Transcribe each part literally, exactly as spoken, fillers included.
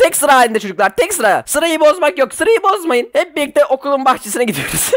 Tek sıra halinde çocuklar, tek sıra. Sırayı bozmak yok, sırayı bozmayın. Hep birlikte okulun bahçesine gidiyoruz.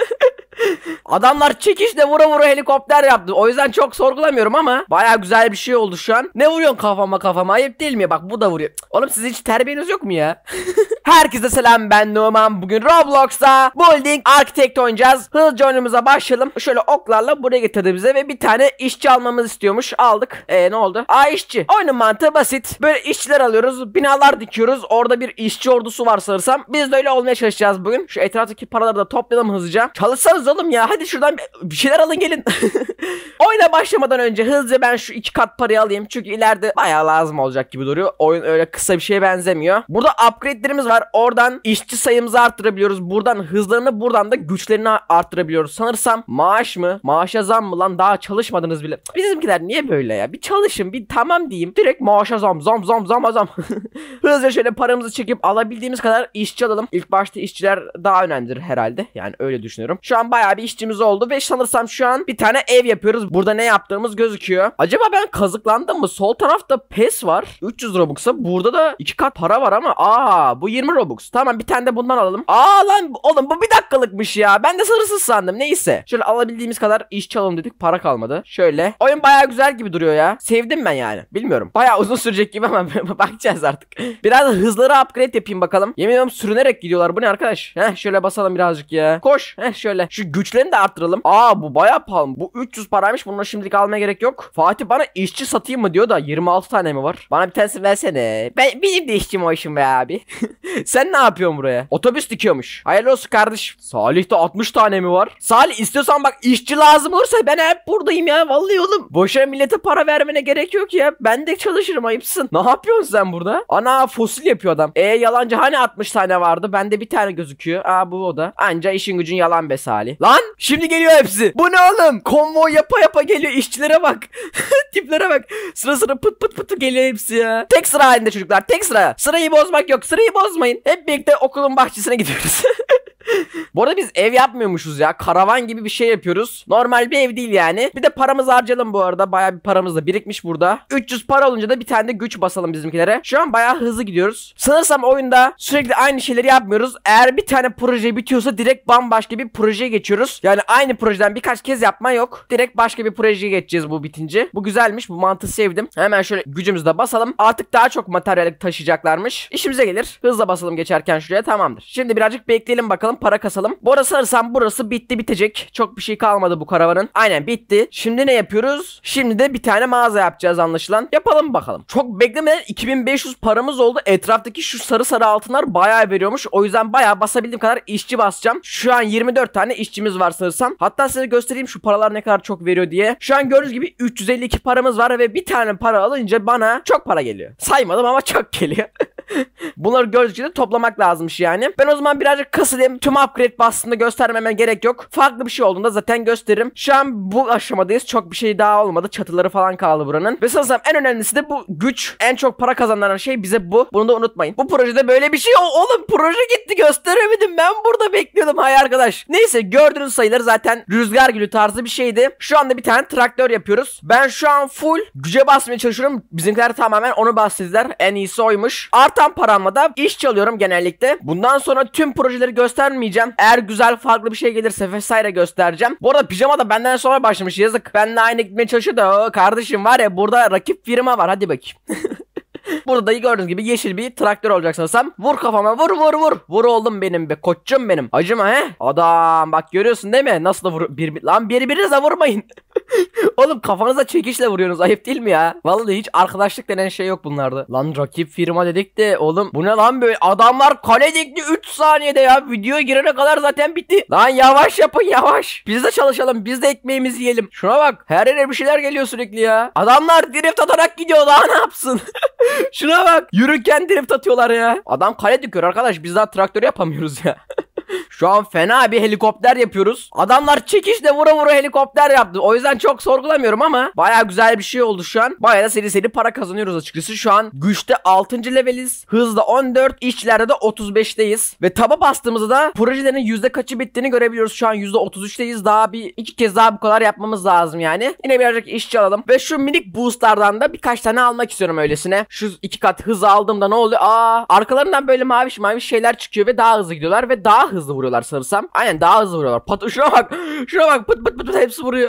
Adamlar çekişle vura vura helikopter yaptı. O yüzden çok sorgulamıyorum ama baya güzel bir şey oldu şu an. Ne vuruyorsun kafama kafama, ayıp değil mi? Bak bu da vuruyor. Oğlum sizin hiç terbiyeniz yok mu ya? Herkese selam, ben Numan. Bugün Roblox'ta Building Architect oynayacağız. Hızlıca oyunumuza başlayalım. Şöyle oklarla buraya getirdi bize ve bir tane işçi almamız istiyormuş. Aldık. Eee ne oldu? Aa işçi. Oyunun mantığı basit. Böyle işçiler alıyoruz. Binalar dikiyoruz. Orada bir işçi ordusu var sanırsam. Biz de öyle olmaya çalışacağız bugün. Şu etraftaki paraları da toplayalım hızlıca. Çalışsanız oğlum ya. Hadi şuradan bir şeyler alın gelin. Oyuna başlamadan önce hızlıca ben şu iki kat parayı alayım. Çünkü ileride bayağı lazım olacak gibi duruyor. Oyun öyle kısa bir şeye benzemiyor. Burada upgrade'lerimiz var. Oradan işçi sayımızı arttırabiliyoruz. Buradan hızlarını, buradan da güçlerini arttırabiliyoruz. Sanırsam maaş mı? Maaşa zam mı lan? Daha çalışmadınız bile. Bizimkiler niye böyle ya? Bir çalışın, bir tamam diyeyim. Direkt maaşa zam, zam, zam, zam, zam. Hızlıca şöyle paramızı çekip alabildiğimiz kadar işçi alalım. İlk başta işçiler daha önemlidir herhalde. Yani öyle düşünüyorum. Şu an bayağı bir işçimiz oldu ve sanırsam şu an bir tane ev yapıyoruz. Burada ne yaptığımız gözüküyor. Acaba ben kazıklandım mı? Sol tarafta pes var. üç yüz Robux'a. Burada da iki kat para var ama aa bu yirmi Robux. Tamam bir tane de bundan alalım. Aa lan oğlum bu bir dakikalıkmış ya. Ben de sınırsız sandım. Neyse. Şöyle alabildiğimiz kadar iş çalalım dedik. Para kalmadı. Şöyle. Oyun bayağı güzel gibi duruyor ya. Sevdim ben yani. Bilmiyorum. Bayağı uzun sürecek gibi ama bakacağız artık. Biraz hızları upgrade yapayım bakalım. Yemin ediyorum sürünerek gidiyorlar. Bu ne arkadaş? Heh şöyle basalım birazcık ya. Koş. Heh şöyle. Şu güçlerini de arttıralım. Aa bu bayağı pahalı. Bu üç yüz paraymış. Bunu şimdilik almaya gerek yok. Fatih bana işçi satayım mı diyor da yirmi altı tane mi var? Bana bir tanesini versene. Ben benim de işçim o işim be abi. Sen ne yapıyorsun buraya? Otobüs dikiyormuş. Hayırlı olsun kardeş. Salih'te altmış tane mi var? Salih istiyorsan bak işçi lazım olursa ben hep buradayım ya. Vallahi oğlum. Boşuna millete para vermene gerek yok ya. Ben de çalışırım ayıpsın. Ne yapıyorsun sen burada? Ana fosil yapıyor adam. E yalancı hani altmış tane vardı? Bende bir tane gözüküyor. Aa bu o da. Anca işin gücün yalan be Salih. Lan şimdi geliyor hepsi. Bu ne oğlum? Konvoy yapa yapa geliyor. İşçilere bak. Tiplere bak. Sıra sıra pıt pıt pıt geliyor hepsi ya. Tek sıra halinde çocuklar. Tek sıra. Sırayı bozmak yok. Sırayı bozmayın. Hep birlikte okulun bahçesine gidiyoruz. Bu arada biz ev yapmıyormuşuz ya. Karavan gibi bir şey yapıyoruz. Normal bir ev değil yani. Bir de paramızı harcayalım bu arada. Bayağı bir paramız da birikmiş burada. üç yüz para olunca da bir tane de güç basalım bizimkilere. Şu an bayağı hızlı gidiyoruz. Sanırsam oyunda sürekli aynı şeyleri yapmıyoruz. Eğer bir tane proje bitiyorsa direkt bambaşka bir projeye geçiyoruz. Yani aynı projeden birkaç kez yapma yok. Direkt başka bir projeye geçeceğiz bu bitince. Bu güzelmiş. Bu mantığı sevdim. Hemen şöyle gücümüzü de basalım. Artık daha çok materyal taşıyacaklarmış. İşimize gelir. Hızla basalım geçerken şuraya, tamamdır. Şimdi birazcık bekleyelim bakalım. Para kasalım. Bu arada sanırsam burası bitti bitecek. Çok bir şey kalmadı bu karavanın. Aynen bitti. Şimdi ne yapıyoruz? Şimdi de bir tane mağaza yapacağız anlaşılan. Yapalım bakalım. Çok beklemeden iki bin beş yüz paramız oldu. Etraftaki şu sarı sarı altınlar bayağı veriyormuş. O yüzden bayağı basabildiğim kadar işçi basacağım. Şu an yirmi dört tane işçimiz var sanırsam. Hatta size göstereyim şu paralar ne kadar çok veriyor diye. Şu an gördüğünüz gibi üç yüz elli iki paramız var ve bir tane para alınca bana çok para geliyor. Saymadım ama çok geliyor. Bunları gördükçe de toplamak lazımmış yani. Ben o zaman birazcık kasılayım. Tüm upgrade bastığında göstermeme gerek yok. Farklı bir şey olduğunda zaten gösteririm. Şu an bu aşamadayız. Çok bir şey daha olmadı. Çatıları falan kaldı buranın. Ve sanırsam en önemlisi de bu güç. En çok para kazandıran şey bize bu. Bunu da unutmayın. Bu projede böyle bir şey o oğlum proje gitti gösteremedim. Ben burada bekliyordum hay arkadaş. Neyse gördüğünüz sayıları zaten rüzgar gülü tarzı bir şeydi. Şu anda bir tane traktör yapıyoruz. Ben şu an full güce basmaya çalışıyorum. Bizimkiler tamamen onu bastırdılar. En iyisi oymuş. Artan paramla da iş çalıyorum genellikle. Bundan sonra tüm projeleri göstermeyeceğim. Eğer güzel farklı bir şey gelirse vesaire göstereceğim. Bu arada pijama da benden sonra başlamış, yazık. Benimle aynı gitmeye çalışıyor da o kardeşim var ya, burada rakip firma var, hadi bakayım. Burada da gördüğünüz gibi yeşil bir traktör olacak sanırsam. Vur kafama, vur vur vur. Vur oğlum benim be, koçum benim. Acıma he. Adam bak görüyorsun değil mi? Nasıl da vur. Bir, lan birbirinize vurmayın. Oğlum kafanıza çekişle vuruyorsunuz, ayıp değil mi ya? Vallahi hiç arkadaşlık denen şey yok bunlarda. Lan rakip firma dedik de oğlum bu ne lan böyle? Adamlar kale dikti üç saniyede ya. Videoya girene kadar zaten bitti. Lan yavaş yapın yavaş. Biz de çalışalım, biz de ekmeğimizi yiyelim. Şuna bak, her yere bir şeyler geliyor sürekli ya. Adamlar drift atarak gidiyor, daha ne yapsın? Şuna bak, yürürken drift atıyorlar ya. Adam kale dikiyor arkadaş, biz daha traktör yapamıyoruz ya. Şu an fena bir helikopter yapıyoruz. Adamlar çekişle vura vura helikopter yaptı. O yüzden çok sorgulamıyorum ama baya güzel bir şey oldu şu an. Baya da seri seri para kazanıyoruz açıkçası. Şu an güçte altıncı leveliz. Hızda on dört, işçilerde de otuz beşteyiz. Ve taba bastığımızda da projelerin yüzde kaçı bittiğini görebiliyoruz. Şu an yüzde otuz üçteyiz. Daha bir iki kez daha bu kadar yapmamız lazım yani. Yine birazcık işçi alalım. Ve şu minik boostlardan da birkaç tane almak istiyorum öylesine. Şu iki kat hızı aldığımda ne oluyor? Aa, arkalarından böyle maviş maviş şeyler çıkıyor ve daha hızlı gidiyorlar ve daha hızlı vuruyorlar sanırsam. Aynen daha hızlı vuruyorlar. Pat şuna bak. Şuna bak. Pıt pıt pıt pıt hepsi vuruyor.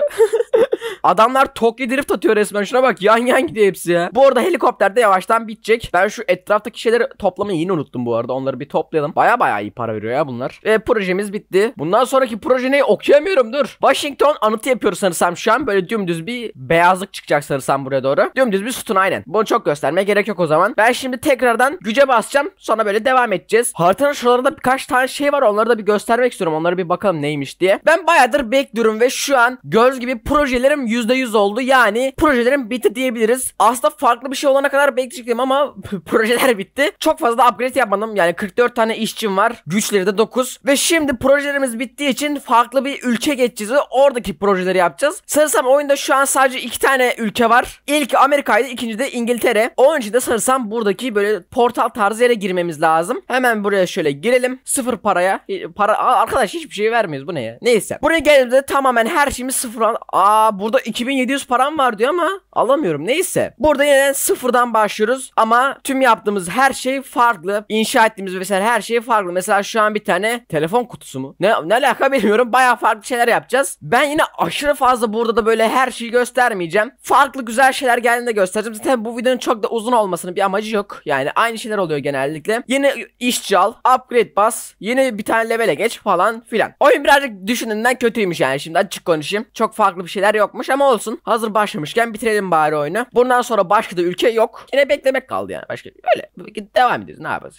Adamlar Tokyo Drift atıyor resmen. Şuna bak. Yan yan gidiyor hepsi ya. Bu arada helikopter de yavaştan bitecek. Ben şu etraftaki şeyleri toplamayı yine unuttum bu arada. Onları bir toplayalım. Baya baya iyi para veriyor ya bunlar. Ve projemiz bitti. Bundan sonraki proje neyi okuyamıyorum, dur. Washington anıtı yapıyoruz sanırsam şu an. Böyle dümdüz bir beyazlık çıkacak sanırsam buraya doğru. Dümdüz bir sütun aynen. Bunu çok göstermeye gerek yok o zaman. Ben şimdi tekrardan güce basacağım. Sonra böyle devam edeceğiz. Haritanın şuralarında birkaç tane şey var. Onları da bir göstermek istiyorum. Onları bir bakalım neymiş diye. Ben bayağıdır bekliyorum ve şu an göz gibi projelerim yüzde yüz oldu. Yani projelerim bitti diyebiliriz. Aslında farklı bir şey olana kadar bekleyecektim ama projeler bitti. Çok fazla da upgrade yapmadım. Yani kırk dört tane işçim var. Güçleri de dokuz. Ve şimdi projelerimiz bittiği için farklı bir ülke geçeceğiz ve oradaki projeleri yapacağız. Sanırsam oyunda şu an sadece iki tane ülke var. İlk Amerika'ydı, ikinci de İngiltere. Onun için de sanırsam buradaki böyle portal tarzı yere girmemiz lazım. Hemen buraya şöyle girelim. Sıfır paraya. Para arkadaş hiçbir şey vermiyoruz. Bu ne ya? Neyse. Buraya geldiğimizde tamamen her şeyimiz sıfır. Aa, burada iki bin yedi yüz param var diyor ama alamıyorum. Neyse. Burada yine sıfırdan başlıyoruz ama tüm yaptığımız her şey farklı. İnşa ettiğimiz vesaire her şey farklı. Mesela şu an bir tane telefon kutusu mu? Ne, ne alaka bilmiyorum. Bayağı farklı şeyler yapacağız. Ben yine aşırı fazla burada da böyle her şeyi göstermeyeceğim. Farklı güzel şeyler geldiğinde göstereceğim. Zaten bu videonun çok da uzun olmasının bir amacı yok. Yani aynı şeyler oluyor genellikle. Yeni işçi al, upgrade bas, yeni bir tane levele geç falan filan. Oyun birazcık düşündüğünden kötüymüş yani, şimdi açık konuşayım. Çok farklı bir şeyler yokmuş ama olsun. Hazır başlamışken bitirelim bari oyunu. Bundan sonra başka da ülke yok. Yine beklemek kaldı yani. Başka öyle devam ediyoruz. Ne yapacağız?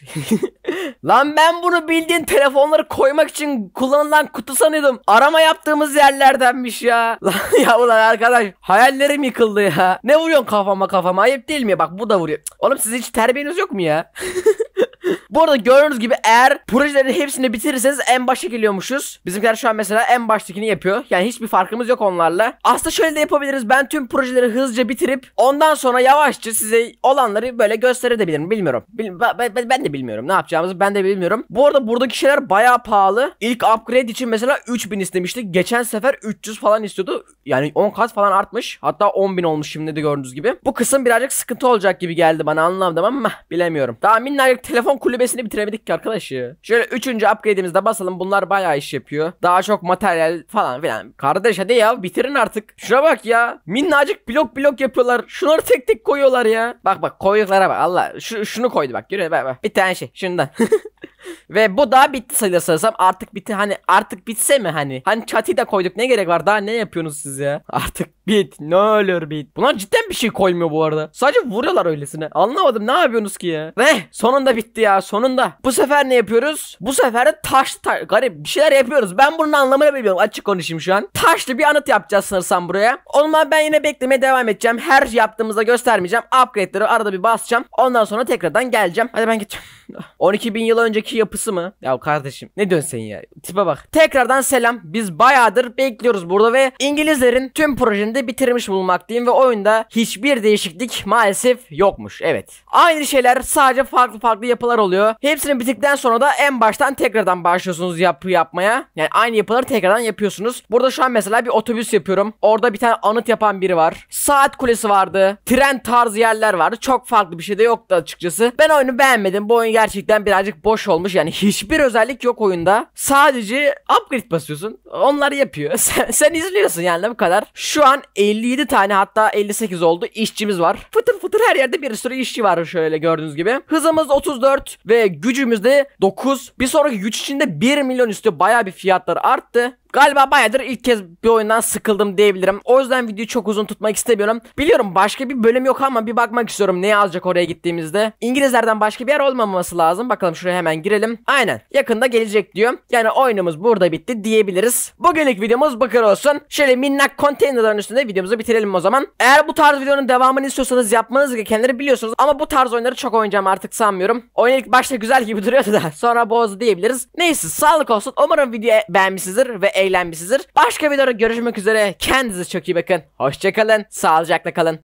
Lan ben bunu bildiğin telefonları koymak için kullanılan kutu sanıyordum. Arama yaptığımız yerlerdenmiş ya. Lan ya ulan arkadaş, hayallerim yıkıldı ya. Ne vuruyorsun kafama kafama? Ayıp değil mi? Bak bu da vuruyor. Oğlum siz hiç terbiyeniz yok mu ya? Bu arada gördüğünüz gibi eğer projelerin hepsini bitirirseniz en başa geliyormuşuz. Bizimkiler şu an mesela en baştakini yapıyor. Yani hiçbir farkımız yok onlarla. Aslında şöyle de yapabiliriz. Ben tüm projeleri hızlıca bitirip ondan sonra yavaşça size olanları böyle gösterebilirim. Bilmiyorum. Bil ben, ben de bilmiyorum. Ne yapacağımızı ben de bilmiyorum. Bu arada buradaki şeyler bayağı pahalı. İlk upgrade için mesela üç bin istemiştik. Geçen sefer üç yüz falan istiyordu. Yani on kat falan artmış. Hatta on bin olmuş şimdi de gördüğünüz gibi. Bu kısım birazcık sıkıntı olacak gibi geldi bana, anlamadım ama bilemiyorum. Daha minnacık telefon kulübesini bitiremedik ki arkadaş ya. Şöyle üçüncü upgrade'imizde basalım. Bunlar bayağı iş yapıyor. Daha çok materyal falan filan. Kardeş hadi ya bitirin artık. Şuna bak ya. Minnacık blok blok yapıyorlar. Şunları tek tek koyuyorlar ya. Bak bak koyduklara bak. Allah. Şu, şunu koydu bak. Görüyor musun? Bak bak. Bir tane şey. Şundan. Ve bu da bitti sayılır sanırsam. Artık bitti, hani artık bitse mi hani? Hani çatıyı da koyduk, ne gerek var? Daha ne yapıyorsunuz siz ya? Artık bit. Ne olur bit. Bunlar cidden bir şey koymuyor bu arada. Sadece vuruyorlar öylesine. Anlamadım, ne yapıyorsunuz ki ya? Ve sonunda bitti ya, sonunda. Bu sefer ne yapıyoruz? Bu sefer de taşlı ta garip bir şeyler yapıyoruz. Ben bunun anlamını bilmiyorum, açık konuşayım şu an. Taşlı bir anıt yapacağız sanırsam buraya. Ondan ben yine beklemeye devam edeceğim. Her yaptığımızda göstermeyeceğim. Upgrade'leri arada bir basacağım. Ondan sonra tekrardan geleceğim. Hadi ben gideceğim. on iki bin yıl önceki yapısı mı? Ya kardeşim ne diyorsun sen ya? Tipe bak. Tekrardan selam. Biz bayağıdır bekliyoruz burada ve İngilizlerin tüm projeni de bitirmiş bulunmaktayım ve oyunda hiçbir değişiklik maalesef yokmuş. Evet. Aynı şeyler, sadece farklı farklı yapılar oluyor. Hepsini bitirdikten sonra da en baştan tekrardan başlıyorsunuz yapı yapmaya. Yani aynı yapıları tekrardan yapıyorsunuz. Burada şu an mesela bir otobüs yapıyorum. Orada bir tane anıt yapan biri var. Saat kulesi vardı. Tren tarzı yerler vardı. Çok farklı bir şey de yoktu açıkçası. Ben oyunu beğenmedim. Bu oyun gerçekten birazcık boş olmuş. Yani hiçbir özellik yok oyunda. Sadece upgrade basıyorsun. Onlar yapıyor. Sen, sen izliyorsun yani, bu kadar. Şu an elli yedi tane, hatta elli sekiz oldu işçimiz var. Fıtır fıtır her yerde bir sürü işçi var şöyle gördüğünüz gibi. Hızımız otuz dört ve gücümüz de dokuz. Bir sonraki güç içinde bir milyon istiyor. Bayağı bir fiyatları arttı. Galiba bayağıdır ilk kez bir oyundan sıkıldım diyebilirim. O yüzden videoyu çok uzun tutmak istemiyorum. Biliyorum başka bir bölüm yok ama bir bakmak istiyorum ne yazacak oraya gittiğimizde. İngilizlerden başka bir yer olmaması lazım. Bakalım şuraya hemen girelim. Aynen. Yakında gelecek diyor. Yani oyunumuz burada bitti diyebiliriz. Bugünlük videomuz bu kadar olsun. Şöyle minnak konteynerların üstünde videomuzu bitirelim o zaman. Eğer bu tarz videonun devamını istiyorsanız yapmanız gerekenleri biliyorsunuz. Ama bu tarz oyunları çok oynayacağım artık sanmıyorum. Oyun ilk başta güzel gibi duruyordu da sonra bozdu diyebiliriz. Neyse sağlık olsun. Umarım videoyu beğenmişsinizdir ve eğlenmişsinizdir. Başka videoda görüşmek üzere. Kendinize çok iyi bakın. Hoşçakalın. Sağlıcakla kalın.